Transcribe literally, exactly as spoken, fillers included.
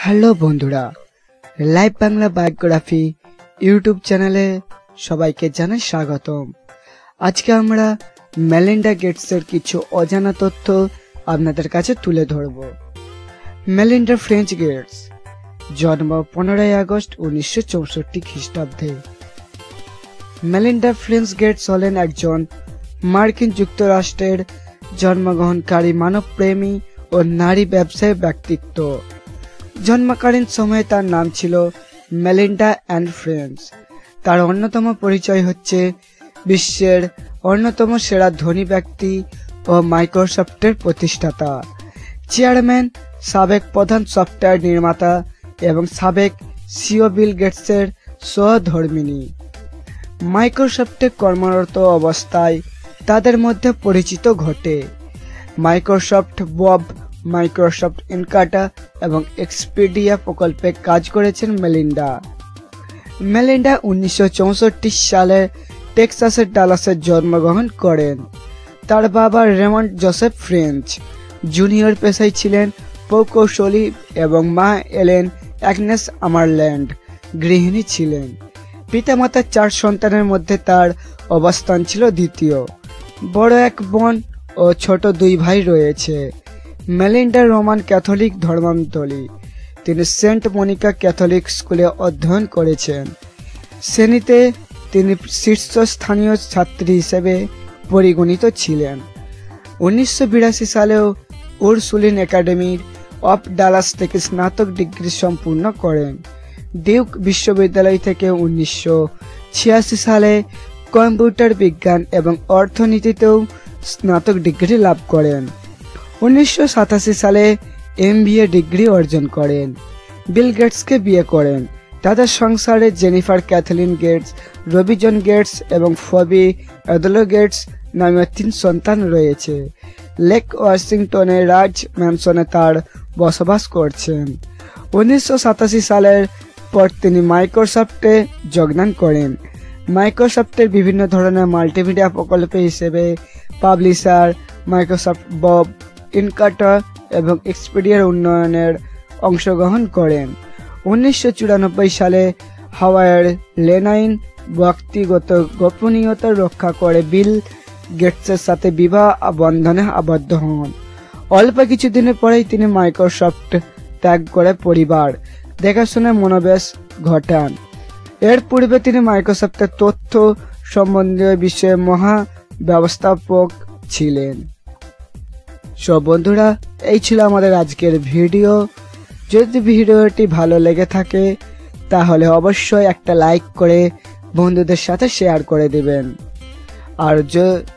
Hello বন্ধুরা, live Bangla biography YouTube চ্যানেলে সবাইকে জানাই স্বাগতম। আজকে আমরা মেলিন্ডা গেটসের কিছু অজানা তথ্য আপনাদের কাছে তুলে ধরব। মেলিন্ডা ফ্রেঞ্চ গেটস জন্ম পনেরোই আগস্ট উনিশশো চৌষট্টি খ্রিস্টাব্দে। মেলিন্ডা ফ্রেঞ্চ গেটস হলেন একজন মার্কিন যুক্তরাষ্ট্রের জন্মগ্রহণকারী মানবপ্রেমী ও নারী ব্যবসায়ী ব্যক্তিত্ব। জন্মকালীন সময়ে তার নাম ছিল মেলিন্ডা অ্যান্ড ফ্রেন্ডস। তার অন্যতম পরিচয় হচ্ছে বিশ্বের অন্যতম সেরা ধনী ব্যক্তি ও মাইক্রোসফটের প্রতিষ্ঠাতা, চেয়ারম্যান, সাবেক প্রধান সফটওয়্যার নির্মাতা এবং সাবেক সিও বিল গেটসের সহধর্মিণী। মাইক্রোসফটে কর্মরত অবস্থায় তাদের মধ্যে পরিচিত ঘটে। মাইক্রোসফট বব, মাইক্রোসফট ইনকাটা এবং এক্সপিডিয়া প্রকল্পে কাজ করেছেন মেলিন্ডা। মেলিন্ডা উনিশশো চৌষট্টি সালে টেক্সাসের ডালাসে জন্মগ্রহণ করেন। তার বাবা রেমন্ড জোসেফ ফ্রেঞ্চ জুনিয়র পেশায় ছিলেন প্রকৌশলী এবং মা এলেন অ্যাগনেস আমারল্যান্ড গৃহিণী ছিলেন। পিতামাতার চার সন্তানের মধ্যে তার অবস্থান ছিল দ্বিতীয়। বড় এক বোন ও ছোট দুই ভাই রয়েছে। মেলিন্ডা রোমান ক্যাথলিক ধর্মাবলম্বী। তিনি সেন্ট মনিকা ক্যাথলিক স্কুলে অধ্যয়ন করেছেন। শ্রেণীতে তিনি শীর্ষস্থানীয় ছাত্রী হিসেবে পরিগণিত ছিলেন। উনিশশো বিরাশি সালেও উরসুলিন একাডেমি অফ ডালাস থেকে স্নাতক ডিগ্রি সম্পূর্ণ করেন। ডিউক বিশ্ববিদ্যালয় থেকে উনিশশো ছিয়াশি সালে কম্পিউটার বিজ্ঞান এবং অর্থনীতিতেও স্নাতক ডিগ্রি লাভ করেন। উনিশশো সাতাশি সালে এমবিএ ডিগ্রি অর্জন করেন। বিল গেটসকে বিয়ে করেন। তাদের সংসারে Jennifer Katharine Gates, Rory John Gates এবং ফবি অ্যাডলো গেটস নামে তিন সন্তান রয়েছে। লেক ওয়াশিংটনের রাজ ম্যানসনে তার বসবাস করছেন। উনিশশো সাতাশি সালের পর তিনি মাইক্রোসফটে যোগদান করেন। মাইক্রোসফটের বিভিন্ন ধরনের মাল্টিমিডিয়া প্রকল্প হিসেবে পাবলিশার, মাইক্রোসফট বব, ইনকাটা এবং এক্সপিডিয়ার উন্নয়নের অংশগ্রহণ করেন। উনিশশো চুরানব্বই সালে হাওয়াইয়ের লেনাইন ব্যক্তিগত গোপনীয়তা রক্ষা করে বিল গেটসের সাথে বিবাহ বন্ধনে আবদ্ধ হন। অল্প কিছুদিনের পরেই তিনি মাইক্রোসফট ত্যাগ করে পরিবার দেখাশোনার মনোবেশ ঘটান। এর পূর্বে তিনি মাইক্রোসফটের তথ্য সম্বন্ধীয় বিষয়ে মহা ব্যবস্থাপক ছিলেন। সব বন্ধুরা, এই ছিল আমাদের আজকের ভিডিও। যদি ভিডিওটি ভালো লেগে থাকে তাহলে অবশ্যই একটা লাইক করে বন্ধুদের সাথে শেয়ার করে দিবেন। আর